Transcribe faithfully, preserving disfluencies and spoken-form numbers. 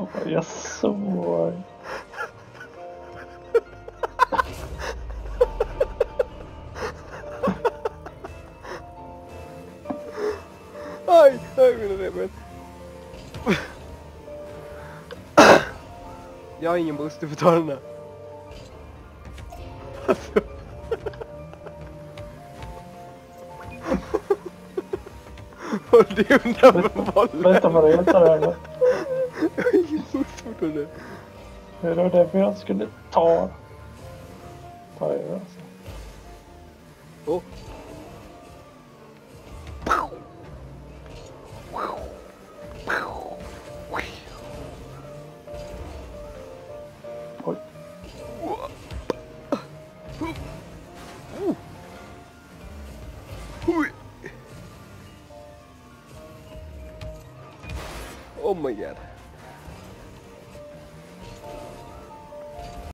Jag såg. Aj, aj mina revben. Jag har ingen boost, du får ta den där. Alltså. Håll dig undan från bollen. Vänta vad det heter det här. Jag har ingen boost fortfarande. Det var därför jag skulle ta. Ta det alltså. Oh. Oj. Oh my god.